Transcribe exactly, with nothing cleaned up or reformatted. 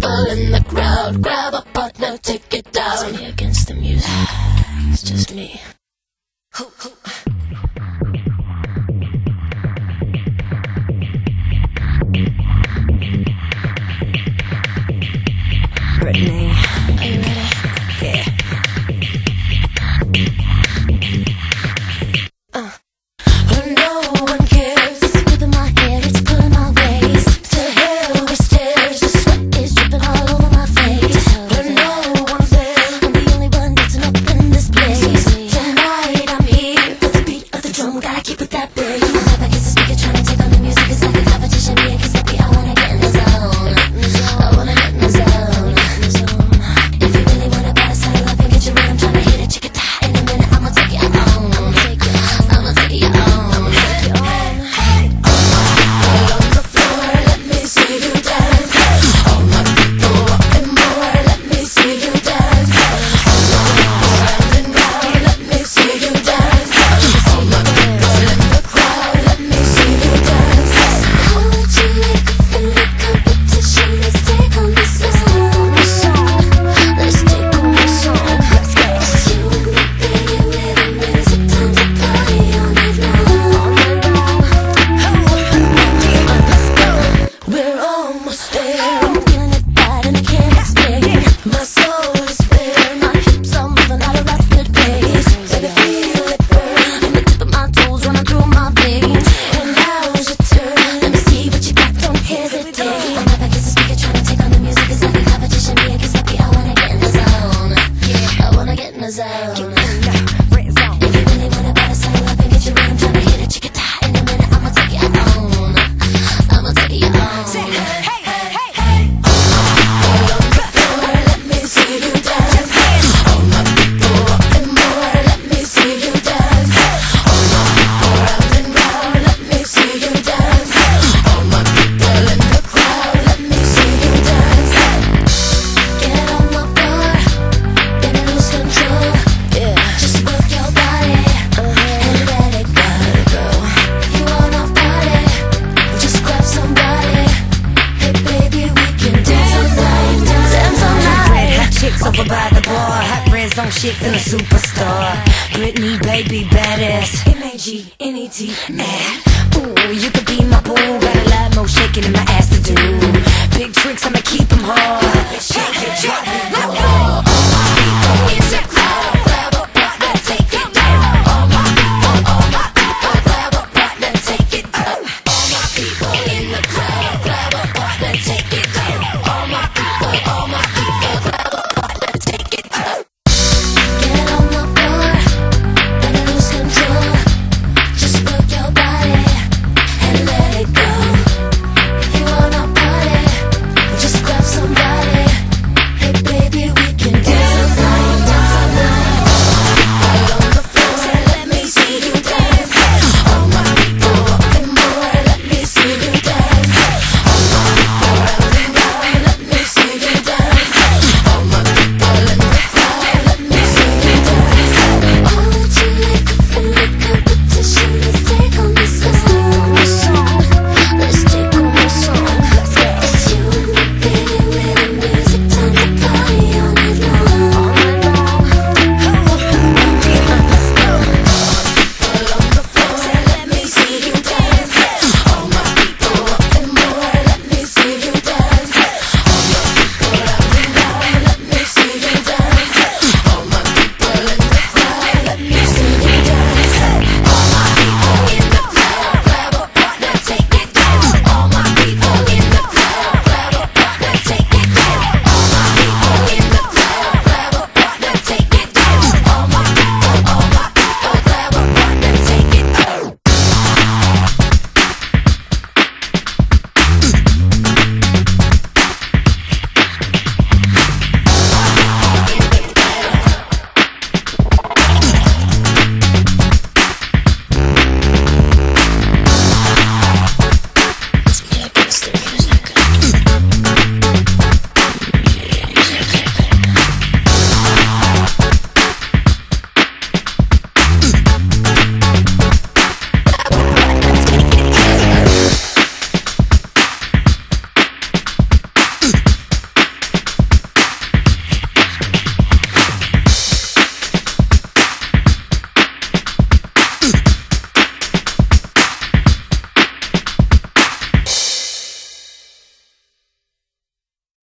people in the crowd. Grab a partner, take it down. It's me against the music. It's just me. Britney, are you ready? Yeah. Uh. Oh, no one cares. It's smoothing my hair, it's pulling my waist. To hell with stairs, the sweat is dripping all over my face. But no one's there, I'm the only one dancing up in this place. Tonight I'm here for the beat of the drum, gotta keep it that bass. I'm up against the speaker trying to take on the music. It's like a competition, me and Giuseppe. I wanna get in the zone. I wanna get in the zone. Over by the bar, hot friends on shit and a superstar. Britney, baby, badass. M A G N E T, mad. Ooh, you could be my boo. Got a lot more shaking in my ass to do. Big tricks, I'ma keep them hard. Shake it, drop it.